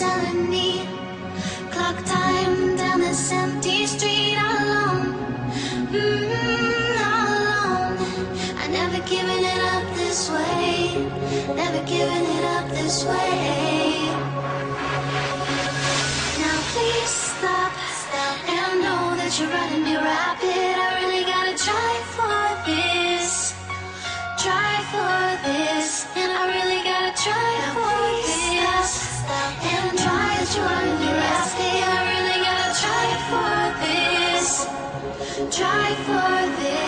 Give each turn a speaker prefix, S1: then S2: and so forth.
S1: telling me. Clock time down this empty street all alone. All alone. I never given it up this way. Never given it up this way. Now please stop. And I know that you're running me rapid. I really gotta try for this. Try for this. And I really gotta try for this. And try that you're running me rapid. I really gotta try for this. Try for this.